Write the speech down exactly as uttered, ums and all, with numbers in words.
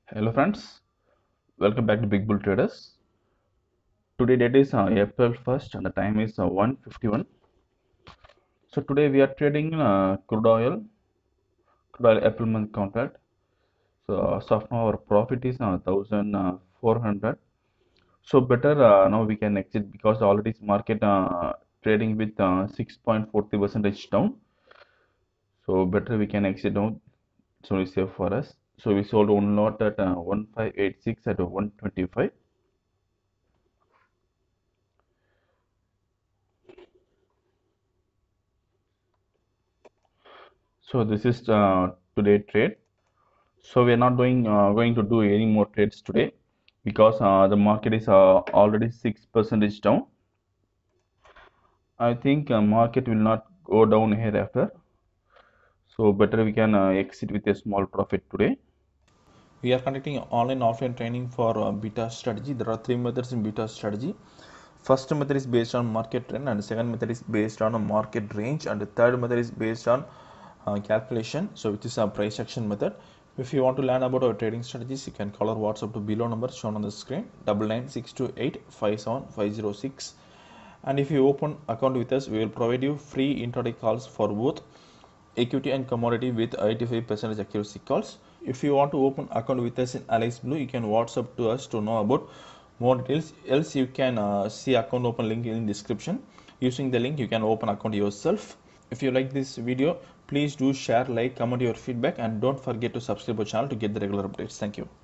Hello friends, welcome back to Big Bull Traders. Today date is uh, April first and the time is uh, one fifty-one. So today we are trading uh, crude oil, crude oil April month contract. So uh, so now our profit is uh, one thousand four hundred. So better uh, now we can exit because already market uh, trading with uh, six point four zero percentage down. So better we can exit now. So it's safe for us. So we sold one lot at uh, one five eight six at one twenty-five. So this is uh, today trade. So we are not doing uh, going to do any more trades today because uh, the market is uh, already six percentage down. I think uh, market will not go down hereafter. So better we can uh, exit with a small profit today. We are conducting online offline training for uh, beta strategy. There are three methods in beta strategy. First method is based on market trend, and the second method is based on a market range, and the third method is based on uh, calculation, so which is a price action method. If you want to learn about our trading strategies, you can call our WhatsApp to below number shown on the screen, double nine six two eight five seven five zero six. And if you open account with us, we will provide you free intraday calls for both equity and commodity with eighty-five percent accuracy calls. If you want to open account with us in Alex Blue, you can WhatsApp to us to know about more details. Else you can uh, see account open link in description. Using the link you can open account yourself. If you like this video, please do share, like, comment your feedback, and don't forget to subscribe our channel to get the regular updates. Thank you.